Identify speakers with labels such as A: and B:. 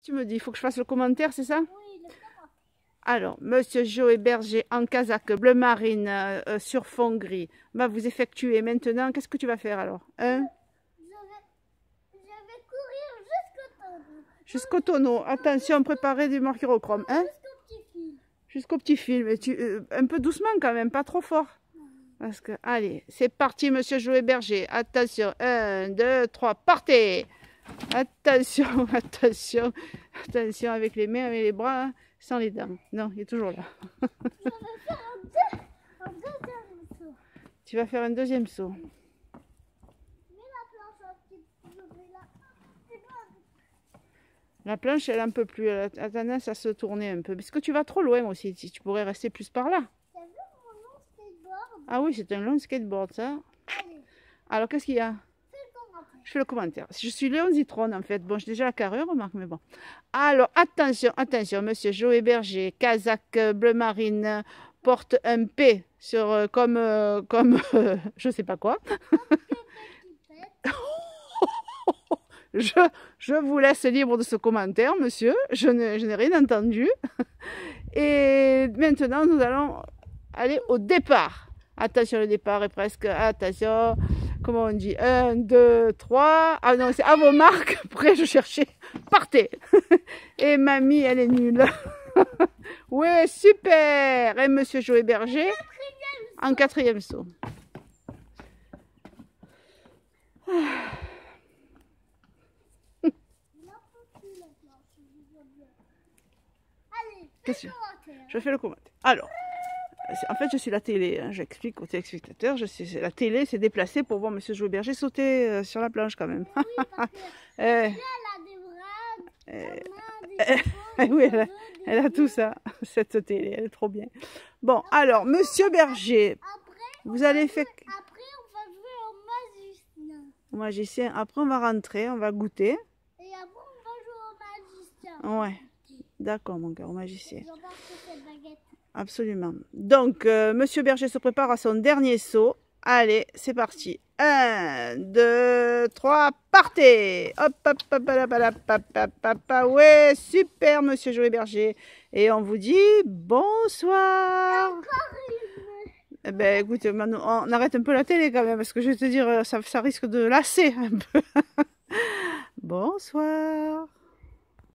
A: Tu me dis, il faut que je fasse le commentaire, c'est ça?
B: Oui, le commentaire.
A: Alors, Monsieur Joe Berger en casaque bleu marine sur fond gris va vous effectuer maintenant. Qu'est-ce que tu vas faire alors? Hein?
B: Je vais courir jusqu'au tonneau.
A: Jusqu'au tonneau. Attention, préparez du mercurochrome. Hein?
B: Jusqu'au petit fil.
A: Jusqu'au petit fil. Mais un peu doucement quand même, pas trop fort. Parce que, allez, c'est parti, Monsieur Joe Berger. Attention, 1, 2, 3, partez! Attention, attention, attention avec les mains, avec les bras, hein, sans les dents. Non, il est toujours là.
B: Je vais faire un deuxième saut.
A: Tu vas faire un deuxième saut.
B: Mets la planche un petit peu. Je vais
A: La planche, elle est un peu plus, elle a tendance à se tourner un peu. Parce que tu vas trop loin aussi. Si tu pourrais rester plus par là.
B: T'as vu mon long skateboard?
A: Ah oui, c'est un long skateboard, ça.
B: Allez,
A: Alors, qu'est-ce qu'il y a?
B: fais le commentaire.
A: Je fais le commentaire. Je suis Léon Zitron, en fait. Bon, j'ai déjà la carrure, remarque, mais bon. Alors, attention, attention, Monsieur Joe Berger, casaque bleu marine, porte un P sur, je sais pas quoi. Je vous laisse libre de ce commentaire, monsieur. Je n'ai rien entendu. Et maintenant, nous allons aller au départ. Attention, le départ est presque... Attention, comment on dit? 1, 2, 3... Ah non, c'est à vos marques. Prêt, je cherchais. Partez. Et mamie, elle est nulle. Ouais, super. Et monsieur Joe Berger en 4e saut.
B: Allez, fais
A: Qu'est-ce
B: le
A: que
B: commentaire.
A: je fais le commentaire. Alors, en fait, je suis la télé. Hein. J'explique aux téléspectateurs. La télé s'est déplacée pour voir Monsieur Joe Berger sauter sur la planche quand même.
B: Oui, parce que
A: Eh,
B: là, elle a des bras, des mains, des épaules,
A: oui,
B: des yeux,
A: elle a tout ça, cette télé. Elle est trop bien. Bon, alors, Monsieur Berger,
B: Après,
A: vous allez faire...
B: après, on va jouer au magicien.
A: Au magicien. Après, on va rentrer, on va goûter.
B: Et après, on va jouer au magicien.
A: Ouais, d'accord, mon cœur, au magicien.
B: J'embarque cette baguette.
A: Absolument. Donc, Monsieur Berger se prépare à son dernier saut. Allez, c'est parti. 1, 2, 3, partez. Hop, hop, hop, hop, hop, hop, hop, hop, hop. Ouais, super, Monsieur Joe Berger. Et on vous dit bonsoir. Eh ben, écoute, maintenant, on arrête un peu la télé quand même, parce que je vais te dire, ça risque de lasser un peu. Bonsoir.